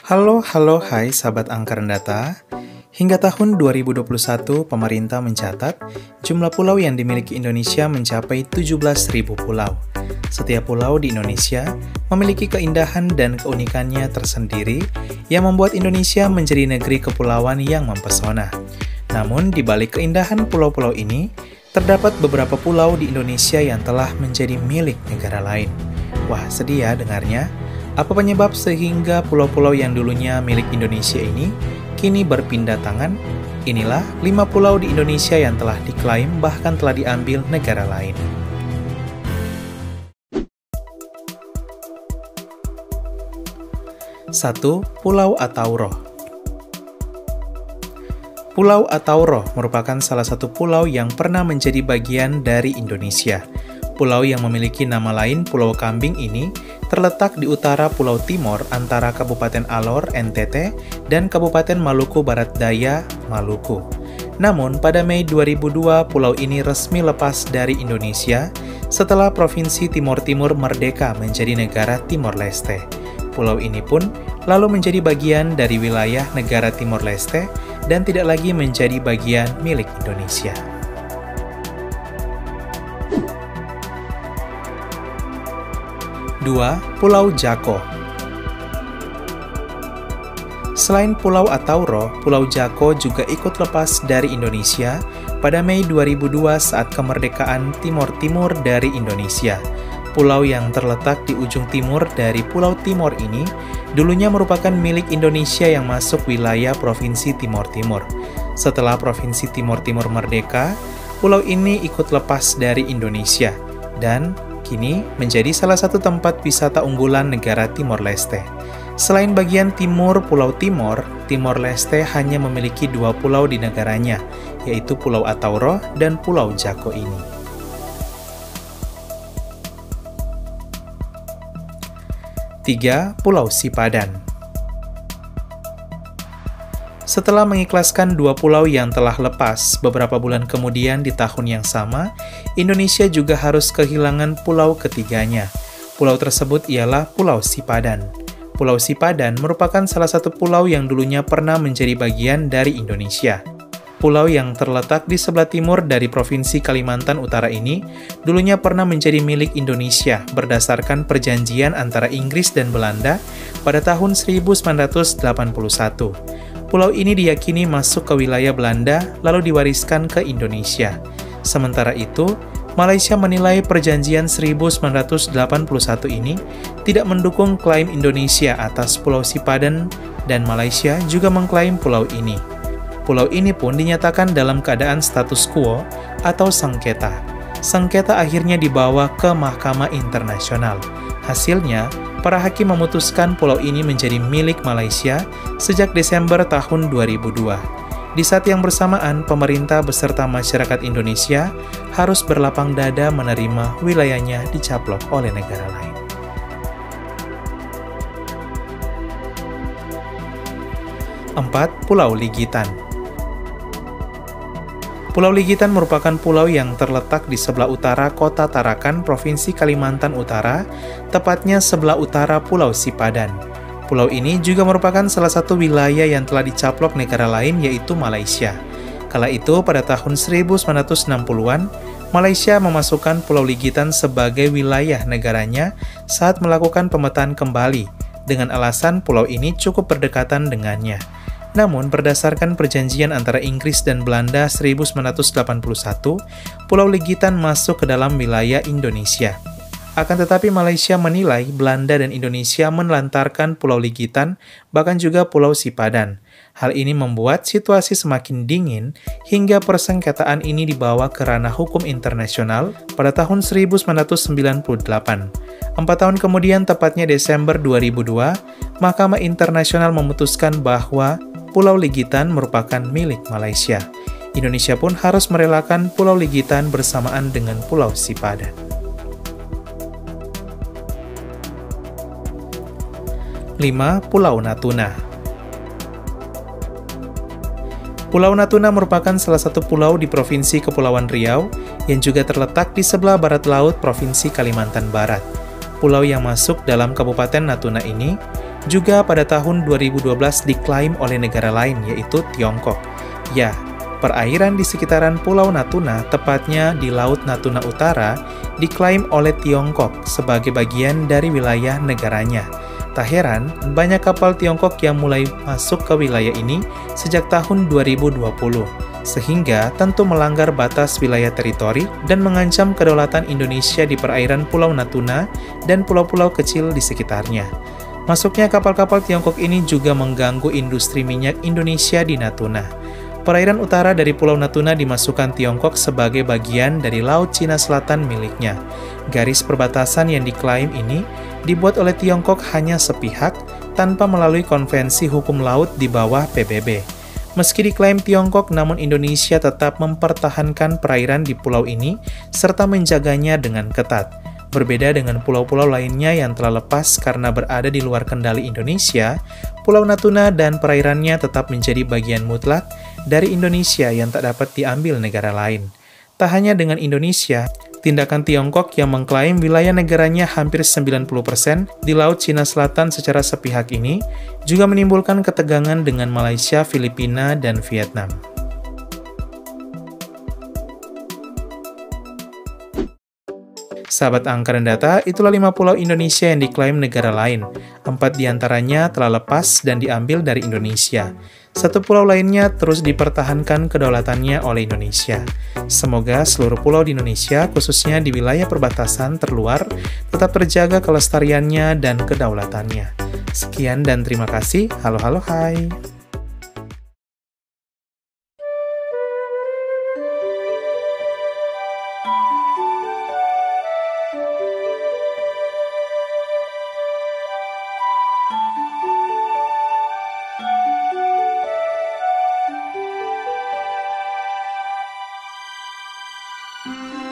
Hai sahabat Angkaren Data. Hingga tahun 2021, pemerintah mencatat jumlah pulau yang dimiliki Indonesia mencapai 17.000 pulau. Setiap pulau di Indonesia memiliki keindahan dan keunikannya tersendiri yang membuat Indonesia menjadi negeri kepulauan yang mempesona. Namun, di balik keindahan pulau-pulau ini, terdapat beberapa pulau di Indonesia yang telah menjadi milik negara lain. Wah, sedih ya dengarnya. Apa penyebab sehingga pulau-pulau yang dulunya milik Indonesia ini kini berpindah tangan? Inilah 5 pulau di Indonesia yang telah diklaim bahkan telah diambil negara lain. Satu, Pulau Atauro. Pulau Atauro merupakan salah satu pulau yang pernah menjadi bagian dari Indonesia. Pulau yang memiliki nama lain Pulau Kambing ini terletak di utara Pulau Timor antara Kabupaten Alor, NTT, dan Kabupaten Maluku Barat Daya, Maluku. Namun, pada Mei 2002, pulau ini resmi lepas dari Indonesia setelah Provinsi Timor Timur merdeka menjadi negara Timor Leste. Pulau ini pun lalu menjadi bagian dari wilayah negara Timor Leste dan tidak lagi menjadi bagian milik Indonesia. 2. Pulau Jako. Selain Pulau Atauro, Pulau Jako juga ikut lepas dari Indonesia pada Mei 2002 saat kemerdekaan Timor Timur dari Indonesia. Pulau yang terletak di ujung timur dari Pulau Timor ini dulunya merupakan milik Indonesia yang masuk wilayah Provinsi Timor Timur. Setelah Provinsi Timor Timur merdeka, pulau ini ikut lepas dari Indonesia dan kini menjadi salah satu tempat wisata unggulan negara Timor Leste. Selain bagian timur Pulau Timor, Timor Leste hanya memiliki 2 pulau di negaranya, yaitu Pulau Atauro dan Pulau Jako ini. Tiga, Pulau Sipadan. Setelah mengikhlaskan 2 pulau yang telah lepas, beberapa bulan kemudian di tahun yang sama, Indonesia juga harus kehilangan pulau ketiganya. Pulau tersebut ialah Pulau Sipadan. Pulau Sipadan merupakan salah satu pulau yang dulunya pernah menjadi bagian dari Indonesia. Pulau yang terletak di sebelah timur dari Provinsi Kalimantan Utara ini dulunya pernah menjadi milik Indonesia berdasarkan perjanjian antara Inggris dan Belanda pada tahun 1981. Pulau ini diyakini masuk ke wilayah Belanda lalu diwariskan ke Indonesia. Sementara itu, Malaysia menilai perjanjian 1981 ini tidak mendukung klaim Indonesia atas Pulau Sipadan dan Malaysia juga mengklaim pulau ini. Pulau ini pun dinyatakan dalam keadaan status quo atau sengketa. Sengketa akhirnya dibawa ke Mahkamah Internasional. Hasilnya, para hakim memutuskan pulau ini menjadi milik Malaysia sejak Desember tahun 2002. Di saat yang bersamaan, pemerintah beserta masyarakat Indonesia harus berlapang dada menerima wilayahnya dicaplok oleh negara lain. 4. Pulau Ligitan. Pulau Ligitan merupakan pulau yang terletak di sebelah utara kota Tarakan, Provinsi Kalimantan Utara, tepatnya sebelah utara Pulau Sipadan. Pulau ini juga merupakan salah satu wilayah yang telah dicaplok negara lain yaitu Malaysia. Kala itu, pada tahun 1960-an, Malaysia memasukkan Pulau Ligitan sebagai wilayah negaranya saat melakukan pemetaan kembali, dengan alasan pulau ini cukup berdekatan dengannya. Namun, berdasarkan perjanjian antara Inggris dan Belanda 1981, Pulau Ligitan masuk ke dalam wilayah Indonesia. Akan tetapi Malaysia menilai Belanda dan Indonesia menelantarkan Pulau Ligitan, bahkan juga Pulau Sipadan. Hal ini membuat situasi semakin dingin hingga persengketaan ini dibawa ke ranah hukum internasional pada tahun 1998. 4 tahun kemudian, tepatnya Desember 2002, Mahkamah Internasional memutuskan bahwa Pulau Ligitan merupakan milik Malaysia. Indonesia pun harus merelakan Pulau Ligitan bersamaan dengan Pulau Sipadan. 5. Pulau Natuna. Pulau Natuna merupakan salah satu pulau di Provinsi Kepulauan Riau yang juga terletak di sebelah barat laut Provinsi Kalimantan Barat. Pulau yang masuk dalam Kabupaten Natuna ini juga pada tahun 2012 diklaim oleh negara lain, yaitu Tiongkok. Ya, perairan di sekitaran Pulau Natuna, tepatnya di Laut Natuna Utara, diklaim oleh Tiongkok sebagai bagian dari wilayah negaranya. Tak heran, banyak kapal Tiongkok yang mulai masuk ke wilayah ini sejak tahun 2020, sehingga tentu melanggar batas wilayah teritori dan mengancam kedaulatan Indonesia di perairan Pulau Natuna dan pulau-pulau kecil di sekitarnya. Masuknya kapal-kapal Tiongkok ini juga mengganggu industri minyak Indonesia di Natuna. Perairan utara dari Pulau Natuna dimasukkan Tiongkok sebagai bagian dari Laut Cina Selatan miliknya. Garis perbatasan yang diklaim ini dibuat oleh Tiongkok hanya sepihak tanpa melalui konvensi hukum laut di bawah PBB. Meski diklaim Tiongkok, namun Indonesia tetap mempertahankan perairan di pulau ini serta menjaganya dengan ketat. Berbeda dengan pulau-pulau lainnya yang telah lepas karena berada di luar kendali Indonesia, Pulau Natuna dan perairannya tetap menjadi bagian mutlak dari Indonesia yang tak dapat diambil negara lain. Tak hanya dengan Indonesia, tindakan Tiongkok yang mengklaim wilayah negaranya hampir 90% di Laut Cina Selatan secara sepihak ini juga menimbulkan ketegangan dengan Malaysia, Filipina, dan Vietnam. Sahabat Angka dan Data, itulah 5 pulau Indonesia yang diklaim negara lain. 4 diantaranya telah lepas dan diambil dari Indonesia. 1 pulau lainnya terus dipertahankan kedaulatannya oleh Indonesia. Semoga seluruh pulau di Indonesia, khususnya di wilayah perbatasan terluar, tetap terjaga kelestariannya dan kedaulatannya. Sekian dan terima kasih. Halo, halo, hai. Thank you.